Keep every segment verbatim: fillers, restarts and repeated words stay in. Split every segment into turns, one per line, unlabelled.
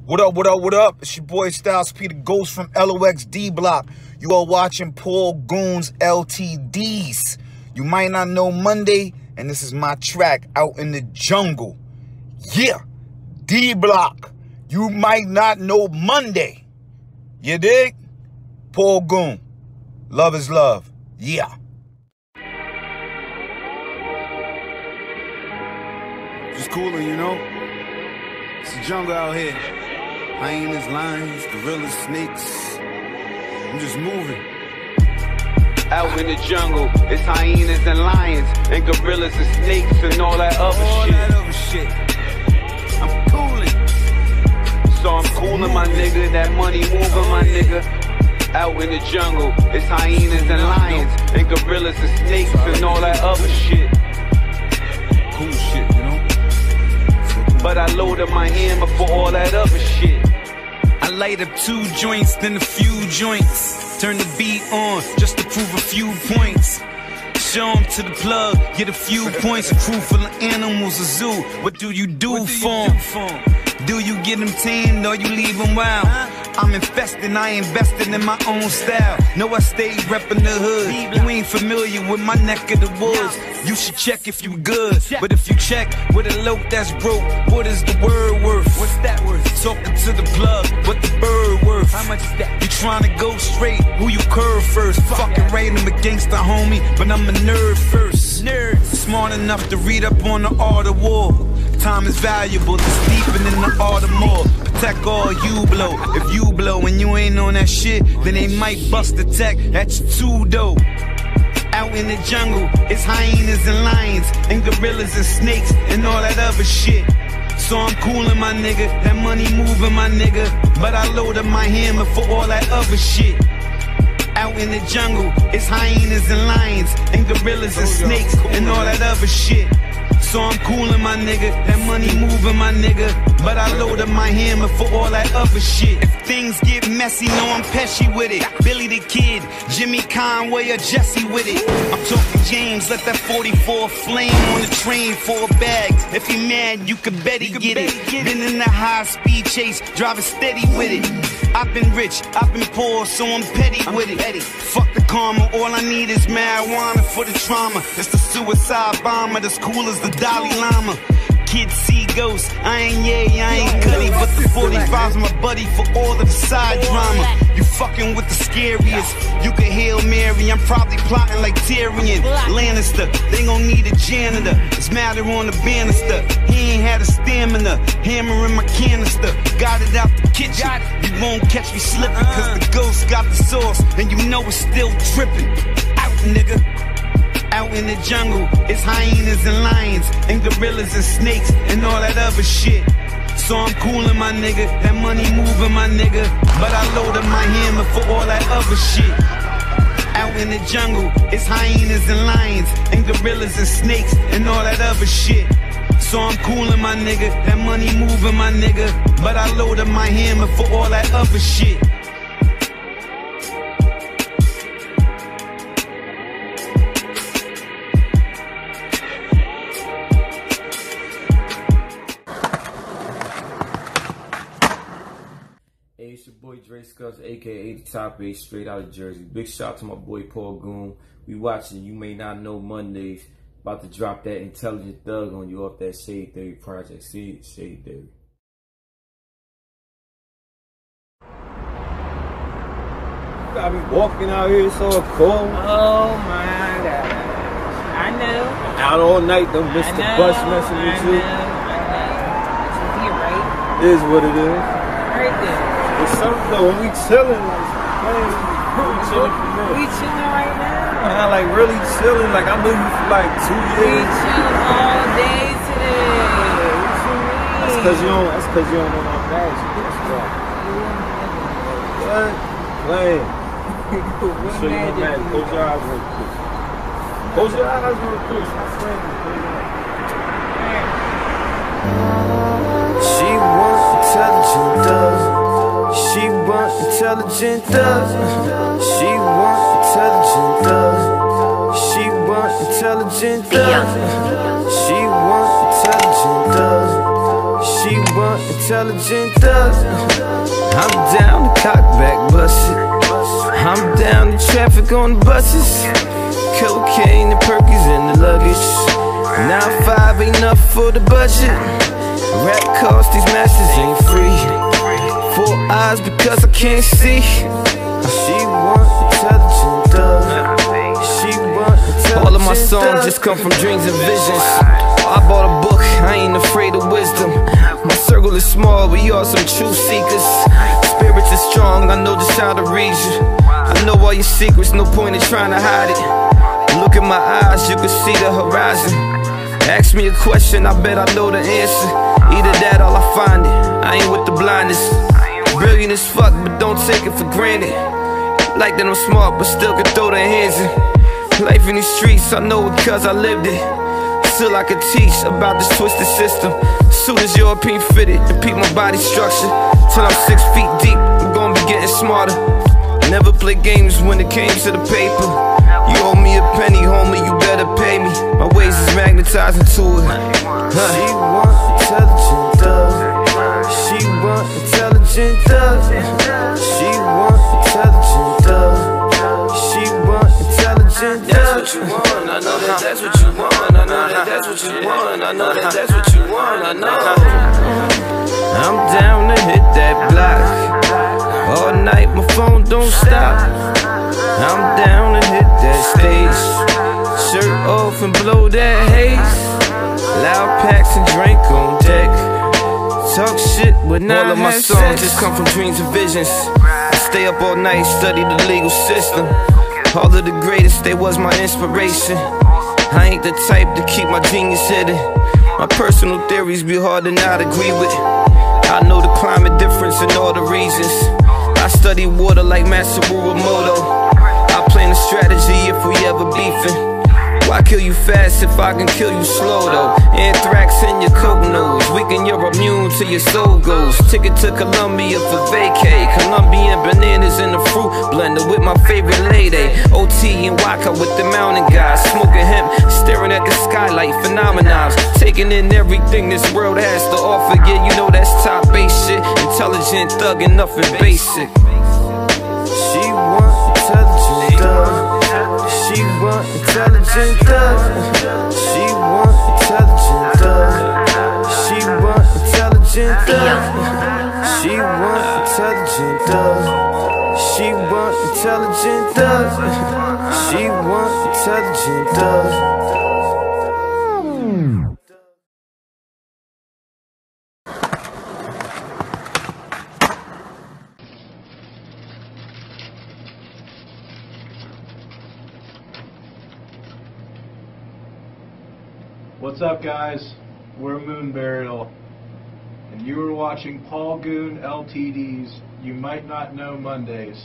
What up, what up, what up? It's your boy Styles P, the Ghost from L O X D Block. You are watching Paul Goons L T Ds. You might not know Monday, and this is my track, Out in the Jungle. Yeah, D Block. You might not know Monday. You dig? Paul Goon. Love is love. Yeah.
Just cooling, you know? It's the jungle out here. Hyenas, lions, gorillas, snakes. I'm just moving.
Out in the jungle, it's hyenas and lions, and gorillas and snakes and all that other
all
shit.
All that other shit. I'm cooling.
So I'm cooling, my nigga. That money moving, my nigga. Out in the jungle, it's hyenas and lions, and gorillas and snakes and all that other shit.
Cool shit, you know?
But I loaded my hammer for all that other shit.
I light up two joints, then a few joints. Turn the beat on, just to prove a few points. Show 'em to the plug, get a few points. A crew full of animals, a zoo. What do you do for 'em? Do you get them tamed or you leave them wild? I'm infested, I invested in my own style. Know I stay reppin' the hood. You ain't familiar with my neck of the woods. You should check if you good. But if you check with a lope that's broke, what is the word worth? What's that worth? Talking to the plug, what the bird worth? How much is that? You tryna go straight, who you curve first? Fucking right, I'm a gangster homie, but I'm a nerd first. Nerd, smart enough to read up on the art of war. Time is valuable, just deepin' in the art of more. Protect all you blow. If you blow and you ain't on that shit, then they might bust the tech. That's too dope. Out in the jungle, it's hyenas and lions, and gorillas and snakes, and all that other shit. So I'm coolin', my nigga. That money moving, my nigga. But I loaded my hammer for all that other shit. Out in the jungle, it's hyenas and lions, and gorillas and snakes, and all that other shit. So I'm coolin', my nigga. That money moving, my nigga. But I loaded my hammer for all that other shit. If things get messy, know I'm Pesci with it. Billy the Kid, Jimmy Conway or Jesse with it. I'm talking James, let that forty-four flame on the train for a bag. If he mad, you can bet he get it. Been in the high speed chase, driving steady with it. I've been rich, I've been poor, so I'm petty with it. Fuck the karma, all I need is marijuana for the trauma. It's the suicide bomber, that's cool as the Dalai Lama. Kids see ghosts, I ain't yay, I ain't cutty, but the forty-five's my buddy for all of the side drama. You fucking with the scariest, you can Hail Mary, I'm probably plotting like Tyrion Lannister, they gon' need a janitor, it's matter on the banister. He ain't had a stamina, hammer in my canister, got it out the kitchen. You won't catch me slipping, cause the ghost got the sauce, and you know it's still dripping. Out, nigga. Out in the jungle, it's hyenas and lions, and gorillas and snakes, and all that other shit. So I'm coolin', my nigga. That money moving, my nigga. But I loaded my hammer for all that other shit. Out in the jungle, it's hyenas and lions, and gorillas and snakes, and all that other shit. So I'm coolin', my nigga. That money moving, my nigga. But I loaded my hammer for all that other shit.
Hey, it's your boy Dre Scubs, aka the Top eight, straight out of Jersey. Big shout out to my boy Paul Goon. We watching You May Not Know Mondays. About to drop that intelligent thug on you off that Shade Theory project. See it? Shade Theory. You got me walking out here so cold.
Oh my God. I know.
Out all night, don't miss the bus messing with you.
I know. You're right.
It is what it is.
Right there.
It's something though, when we chilling, like, man, we chilling for real.
We chilling right now.
Man, like really chilling, like I knew you for like two
We
years.
chilling all day today. What you mean?
That's cause you don't, that's cause you don't know my fashion. That's why. What? Playing. Show you my magic. Close your eyes real quick. Close your eyes real quick. Stop playing.
She wants intelligent thugs. She want intelligent thugs. She want intelligent thugs. She want intelligent thugs. She want intelligent thugs. She want intelligent intelligent thug. I'm down to cock back bust it. I'm down to traffic on the buses. Cocaine and perkies in the luggage. Nine five ain't enough for the budget. Rap cost, these masters ain't free. Four eyes because I can't see. She want intelligent thug. She want intelligent. All of my songs just come from dreams and visions. I bought a book, I ain't afraid of wisdom. My circle is small, we are some truth seekers. Spirits are strong, I know just how to read you. I know all your secrets, no point in trying to hide it. Look in my eyes, you can see the horizon. Ask me a question, I bet I know the answer. Either that or I find it, I ain't with the blindness. Brilliant as fuck, but don't take it for granted. Like that I'm smart, but still can throw their hands in. Life in these streets, I know it cause I lived it. Still I could teach about this twisted system. Soon as European fitted, repeat my body structure. Till I'm six feet deep, I'm gonna be getting smarter. Never play games when it came to the paper. You owe me a penny, homie, you better pay me. My ways is magnetizing to it. Huh. She want intelligent thug. She want intelligent thug. She want intelligent thug. She want intelligent thug. That's what you want, I know that that's what you want. I know that that's what you want. I know that that's what you want. I know. I'm down to hit that block. All night my phone don't stop. I'm down to hit that stage. Shirt off and blow that haze. Loud packs and drink on deck. Talk shit but not all of my songs just come from dreams and visions. I stay up all night, study the legal system. All of the greatest, they was my inspiration. I ain't the type to keep my genius hidden. My personal theories be hard to not agree with. I know the climate difference in all the regions. I study water like Masaru Emoto. I plan a strategy if we ever beefing. Why kill you fast if I can kill you slow though? Anthrax in your coke nose, weaken you're immune to your soul goes. Ticket to Colombia for vacay. Colombian bananas in the fruit blender with my favorite lady. O T and Waka with the mountain guys. Smoking hemp, staring at the skylight, phenomenons. Taking in everything this world has to offer. Yeah, you know that's top base shit. Intelligent thug and nothing basic. She want intelligent thug. She want intelligent thug. She want intelligent thug. She want intelligent thug. She want intelligent thug. She want intelligent thug. She want intelligent thug.
What's up, guys? We're Moon Burial, and you are watching Paul Goon L T D's You Might Not Know Mondays.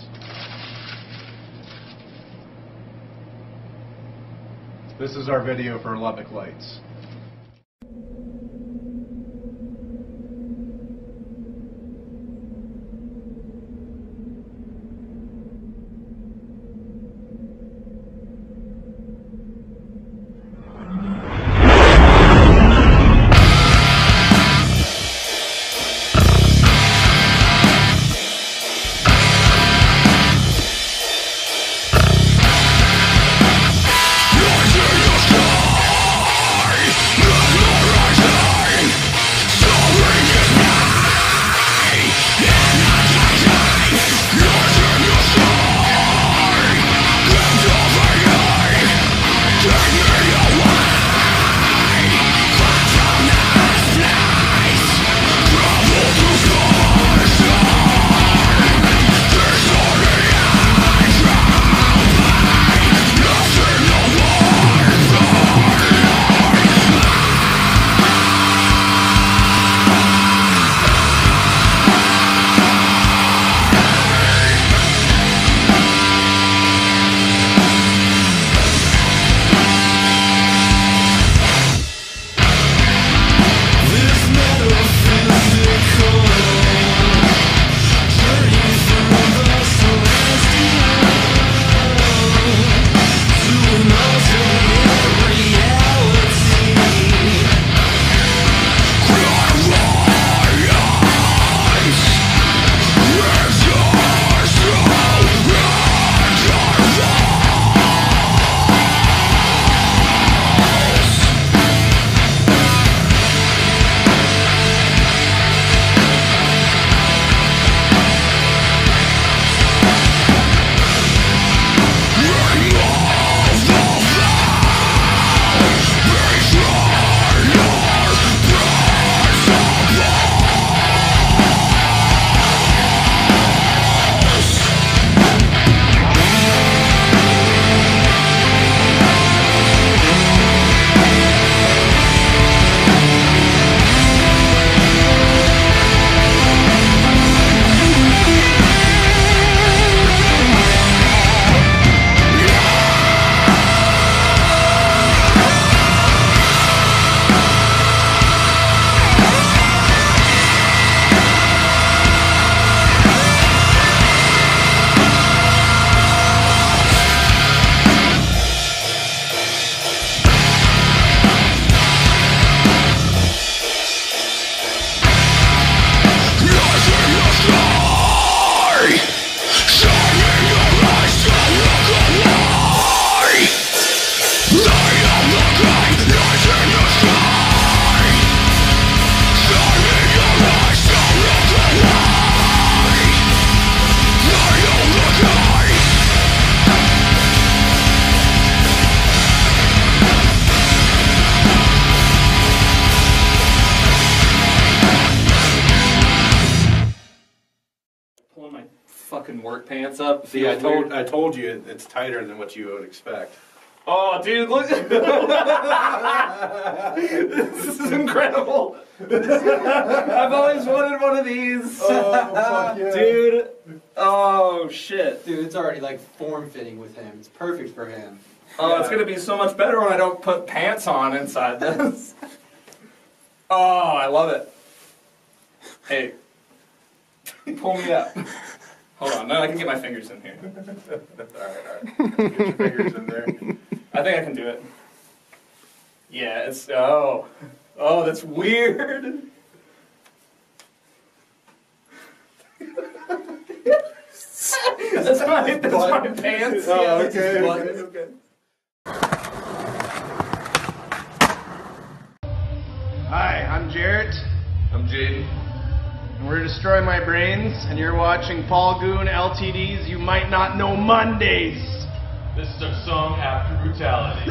This is our video for Lubbock Lights.
fucking work pants up.
See, I told I told you it's tighter than what you would expect.
Oh, dude, look! This is incredible. I've always wanted one of these.
Oh, fuck yeah.
Dude. Oh shit.
Dude, it's already like form-fitting with him. It's perfect for him.
Oh, yeah. It's gonna be so much better when I don't put pants on inside this. Oh, I love it. Hey, pull me up. Hold on, no, I can get my fingers in here.
Alright, alright. Get your fingers in there.
I think I can do it. Yeah, it's, oh. Oh, that's weird. That's my, that's my pants.
Oh,
Yeah,
okay,
okay,
okay, okay.
Hi, I'm Jarrett.
I'm Jaden.
And we're Destroy My Brains, and you're watching Paul Goon L T D's You Might Not Know Mondays.
This is our song After Brutality.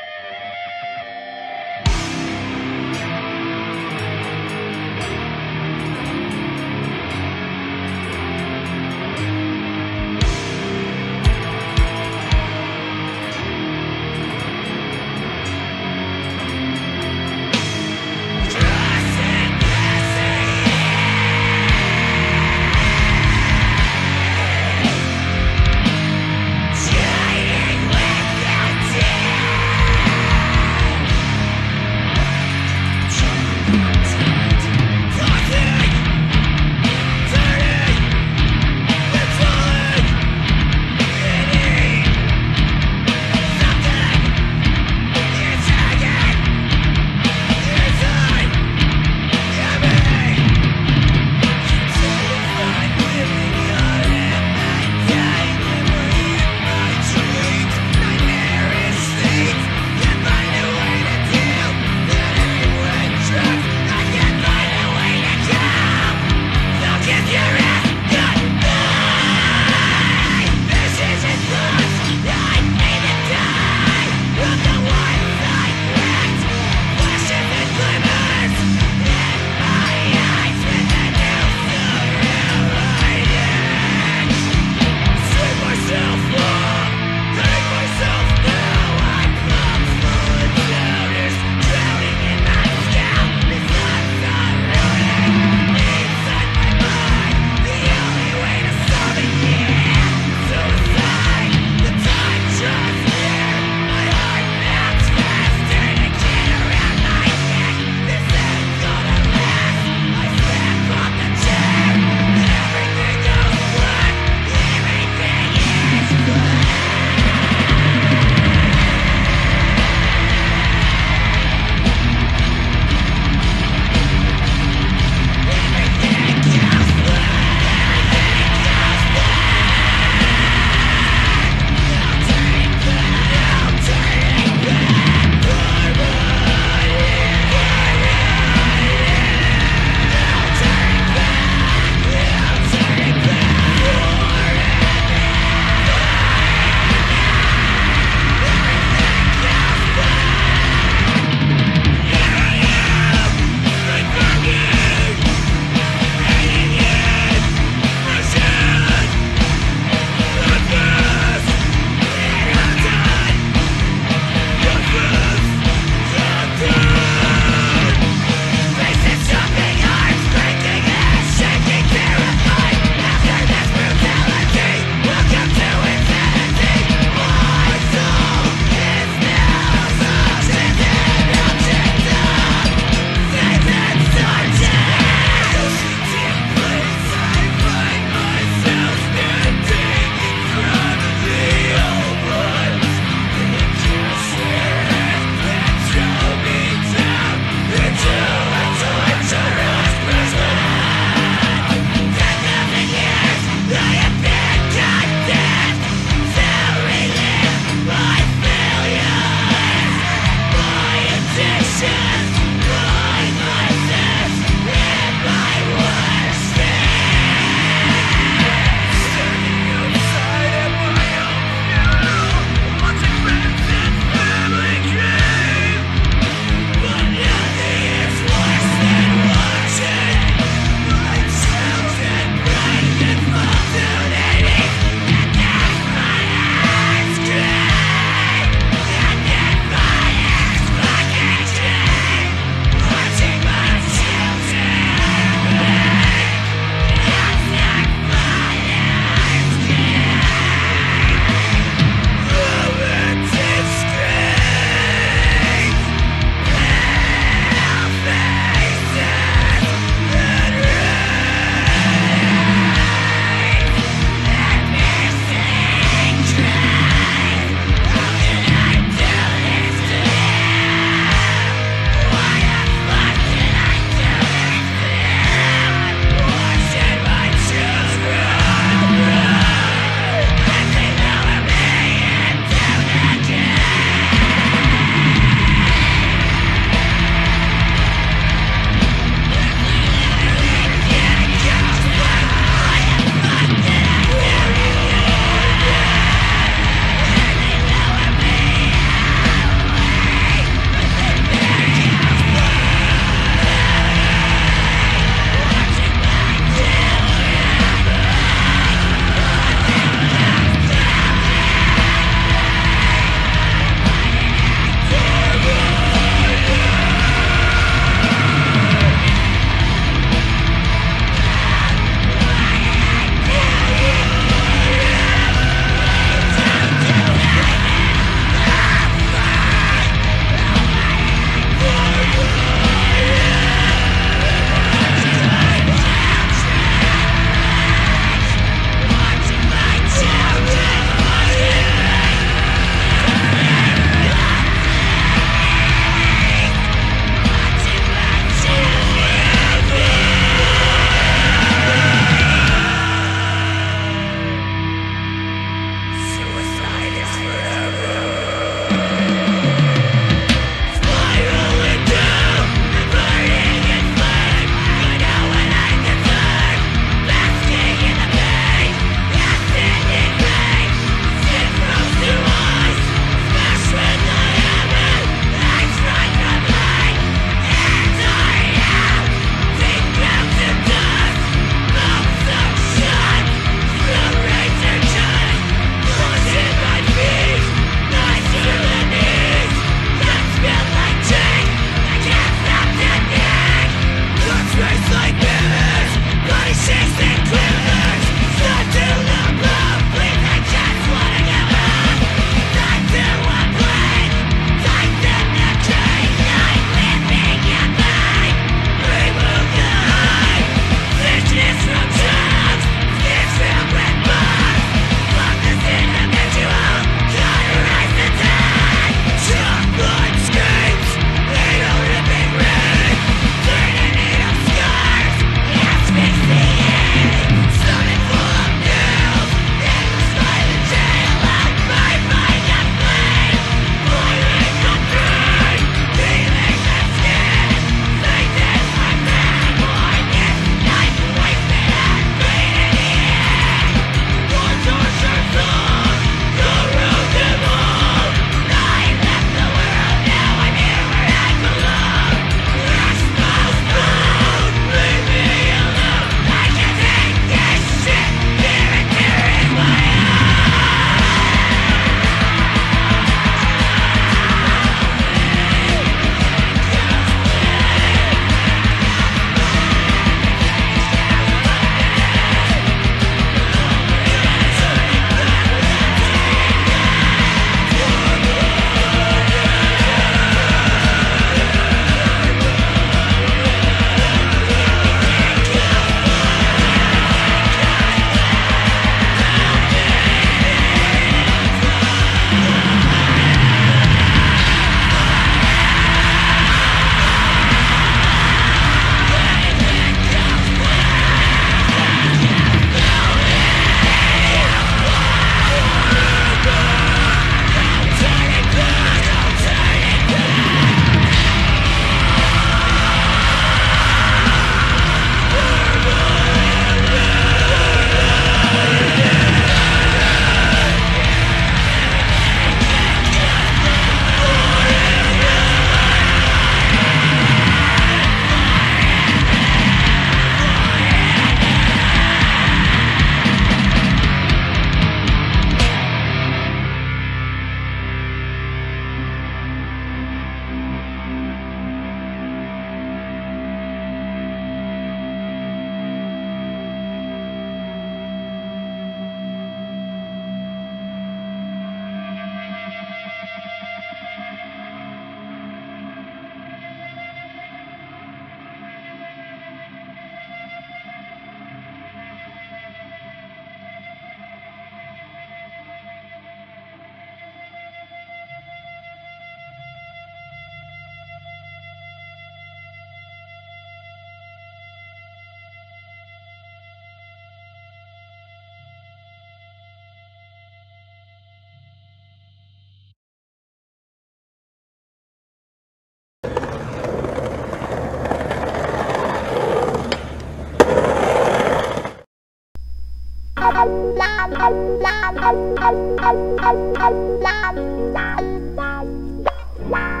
Wow.